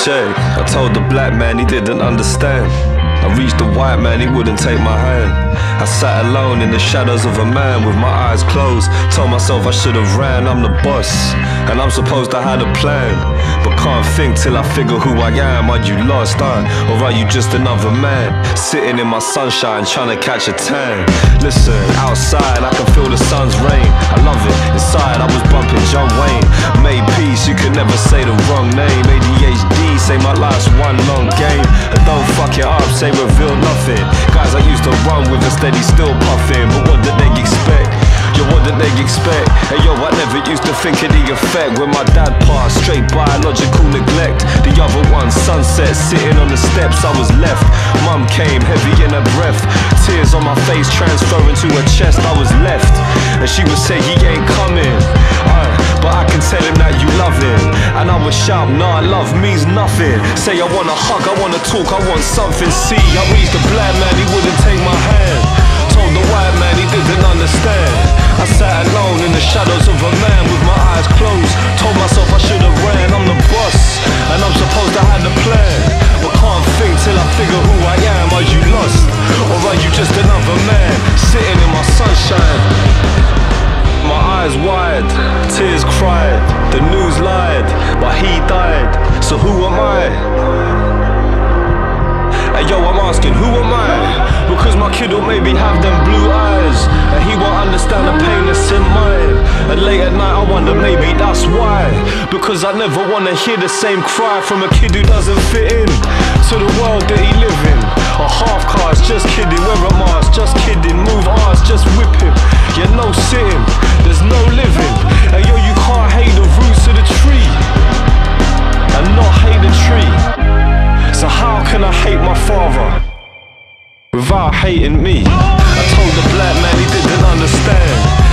check. I told the black man he didn't understand. I reached the white man, he wouldn't take my hand. I sat alone in the shadows of a man with my eyes closed. Told myself I should have ran, I'm the boss, and I'm supposed to have a plan. But can't think till I figure who I am. Are you lost, or are you just another man? Sitting in my sunshine trying to catch a tan. Listen, outside I can feel the sun's rain. I love it, inside I was bumping John Wayne. Made peace, you could never say the wrong name. ADHD, say my life's one long game. And don't fuck it up, say reveal nothing. Guys I used to run with a steady still puffing. But what did they expect? Yo, what did they expect? Hey yo, I never used to think of the effect. When my dad passed, straight biological neglect. The other one, sunset, sitting on the steps, I was left. Mum came, heavy in her breath. Tears on my face, transferring to her chest, I was left. And she would say, he ain't coming. But I can tell him that you love him. And I would shout, nah, love means nothing. Say I wanna hug, I wanna talk, I want something. See, I reached the black man, he wouldn't take my hand. Told the white man he didn't understand. I sat alone in the shadows of a man with my eyes closed. Told myself I should have ran, I'm the boss, and I'm supposed to have the plan. But can't think till I figure who I am. Are you lost, or are you just another man? Sitting in my sunshine, my eyes wide, tears cried. The news lied, but he died. So who am I? Hey yo, I'm asking, who am I? Because my kid will maybe have them blue eyes, and he won't understand the pain that's in mine. And late at night I wonder, maybe that's why. Because I never wanna hear the same cry from a kid who doesn't fit in to the world that he live in. A half cars, just kidding, wear a mask, just kidding, move ours, just whip him. Yeah, no sitting, there's no living. Hey yo, you can't hate the roots of the tree and not hate the tree. So how can I hate my father without hating me? I told the black man he didn't understand.